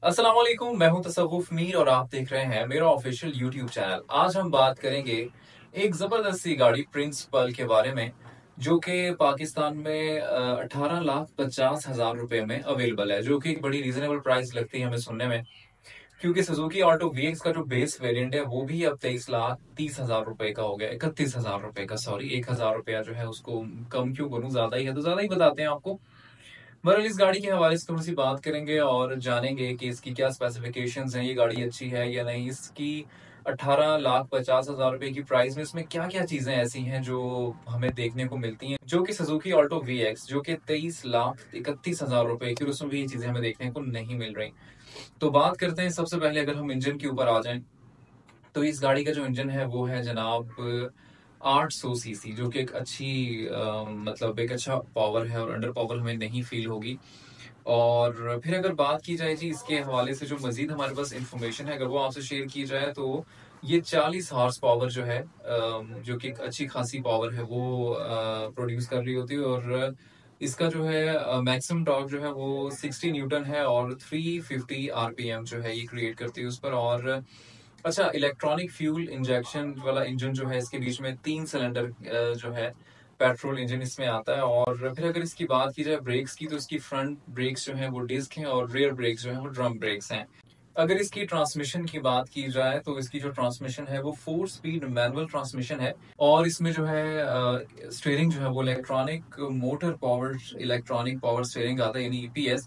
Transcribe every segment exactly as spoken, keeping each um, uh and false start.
अस्सलाम वालेकुम, मैं हूं तसव्वुफ मीर और आप देख रहे हैं मेरा ऑफिशियल यूट्यूब चैनल। आज हम बात करेंगे एक जबरदस्त सी गाड़ी प्रिंस पल के बारे में, जो कि पाकिस्तान में अठारह लाख पचास हजार रुपए में अवेलेबल है, जो कि एक बड़ी रीजनेबल प्राइस लगती है हमें सुनने में। क्योंकि सुजुकी ऑल्टो वीएक्स का जो बेस वेरिएंट है वो भी अब तेईस लाख तीस हजार रुपए का हो गया, इकतीस हजार रुपए का, सॉरी, एक हजार रुपया जो है उसको कम क्यों करूं, ज्यादा ही है तो ज्यादा ही बताते हैं आपको। बहरहाल इस गाड़ी के हवाले से थोड़ी सी बात करेंगे और जानेंगे कि इसकी क्या स्पेसिफिकेशंस हैं, ये गाड़ी अच्छी है या नहीं, इसकी अठारह लाख पचास हजार रुपए की प्राइस में इसमें क्या क्या चीजें ऐसी हैं जो हमें देखने को मिलती हैं, जो कि सुजुकी ऑल्टो वी एक्स जो कि तेईस लाख इकतीस हजार रुपए की, उसमें भी ये चीजें हमें देखने को नहीं मिल रही। तो बात करते हैं सबसे पहले, अगर हम इंजन के ऊपर आ जाएं, तो इस गाड़ी का जो इंजन है वो है जनाब आठ सौ सीसी, जो कि एक अच्छी अ, मतलब एक अच्छा पावर है और अंडर पावर हमें नहीं फील होगी। और फिर अगर बात की जाए जी इसके हवाले से, जो मजीद हमारे पास इंफॉर्मेशन है अगर वो आपसे शेयर की जाए, तो ये चालीस हॉर्स पावर जो है, अ, जो कि एक अच्छी खासी पावर है, वो प्रोड्यूस कर रही होती है। और इसका जो है मैक्सिमम टॉर्क जो है वो साठ न्यूटन है और तीन सौ पचास आरपीएम जो है ये क्रिएट करती है उस पर। और अच्छा, इलेक्ट्रॉनिक फ्यूल इंजेक्शन वाला इंजन जो है, इसके बीच में तीन सिलेंडर जो है पेट्रोल इंजन इसमें आता है। और फिर अगर इसकी बात की जाए ब्रेक्स की, तो इसकी फ्रंट ब्रेक्स जो हैं वो डिस्क हैं और रियर ब्रेक्स जो हैं वो ड्रम ब्रेक्स हैं। अगर इसकी ट्रांसमिशन की बात की जाए, तो इसकी जो ट्रांसमिशन है वो फोर स्पीड मैनुअल ट्रांसमिशन है। और इसमें जो है स्टीयरिंग जो है वो electronic motor powered electronic power steering आता है, यानी ईपीएस।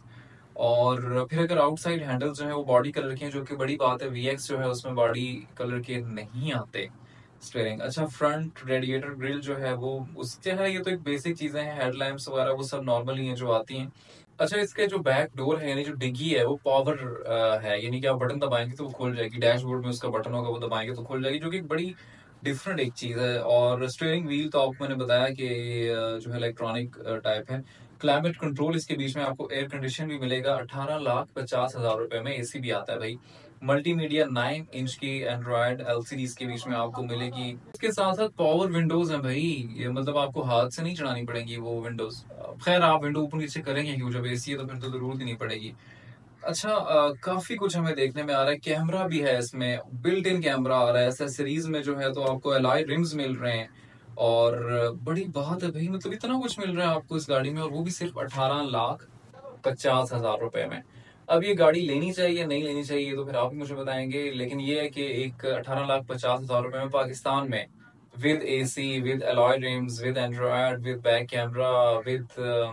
और फिर अगर आउटसाइड हैंडल्स जो है वो बॉडी कलर के हैं, जो कि बड़ी बात है, वीएक्स जो है उसमें बॉडी कलर के नहीं आते स्टीयरिंग। अच्छा, फ्रंट रेडिएटर ग्रिल जो है वो उससे है, ये तो एक बेसिक चीजें हैं, हेडलैम्प्स वगैरह वो सब नॉर्मल ही हैं जो आती हैं। अच्छा, इसके जो बैक डोर है, यानी जो डिग्गी है, वो पावर है, यानी कि आप बटन दबाएंगे तो वो खुल जाएगी, डैशबोर्ड में उसका बटन होगा, वो दबाएंगे तो खुल जाएगी, जो कि एक बड़ी डिफरेंट एक चीज है। और स्टीयरिंग व्हील तो आपको मैंने बताया कि अ, जो है इलेक्ट्रॉनिक टाइप है। क्लाइमेट कंट्रोल इसके बीच में आपको एयर कंडीशन भी मिलेगा, अठारह लाख पचास हजार रुपए में एसी भी आता है भाई। मल्टीमीडिया नाइन इंच की एंड्रॉयड एलसीडी इसके बीच में आपको मिलेगी। इसके साथ साथ पावर विंडोज हैं भाई, ये मतलब आपको हाथ से नहीं चढ़ानी पड़ेंगी वो विंडोज। खैर, आप विंडो ऊपर नीचे करेंगे क्यों, जब एसी है तो फिर तो जरूरत ही नहीं पड़ेगी। अच्छा, अ, काफी कुछ हमें देखने में आ रहा है, कैमरा भी है इसमें, बिल्ट इन कैमरा आ रहा है एसेसरीज में जो है, तो आपको एलॉय रिम्स मिल रहे हैं। और बड़ी बात है भाई, मतलब इतना कुछ मिल रहा है आपको इस गाड़ी में, और वो भी सिर्फ अठारह लाख पचास हजार रुपए में। अब ये गाड़ी लेनी चाहिए नहीं लेनी चाहिए तो फिर आप ही मुझे बताएंगे, लेकिन ये है कि एक अठारह लाख पचास हजार रुपए में पाकिस्तान में, with AC, with alloy rims, with android, with back camera, with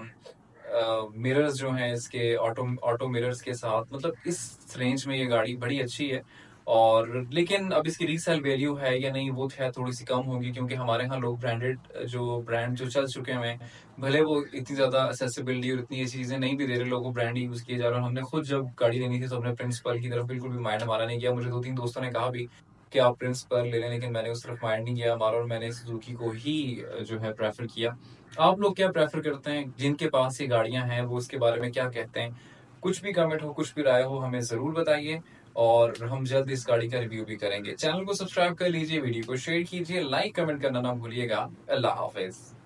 mirrors जो हैं इसके, ऑटो ऑटो मिरर्स के साथ, मतलब इस रेंज में ये गाड़ी बड़ी अच्छी है। और लेकिन अब इसकी रीसेल वैल्यू है या नहीं, वो है थोड़ी सी कम होगी, क्योंकि हमारे यहाँ लोग ब्रांडेड जो ब्रांड जो चल चुके हैं, भले वो इतनी ज्यादा असेसिबिलिटी और इतनी ये चीजें नहीं भी दे रहे, लोगों को ब्रांड यूज किए जा रहे हैं। हमने खुद जब गाड़ी लेनी थी तो हमने प्रिंसिपल की तरफ बिल्कुल भी माइंड हमारा नहीं किया। मुझे दो तीन दोस्तों ने कहा भी कि आप प्रिंसिपल ले लें, लेकिन मैंने उस तरफ माइंड नहीं किया हमारा, और मैंने सुजुकी को ही जो है प्रेफर किया। आप लोग क्या प्रेफर करते हैं, जिनके पास ये गाड़ियां हैं वो इसके बारे में क्या कहते हैं? कुछ भी कमेंट हो, कुछ भी राय हो, हमें जरूर बताइए, और हम जल्द इस गाड़ी का रिव्यू भी करेंगे। चैनल को सब्सक्राइब कर लीजिए, वीडियो को शेयर कीजिए, लाइक कमेंट करना ना भूलिएगा। अल्लाह हाफिज।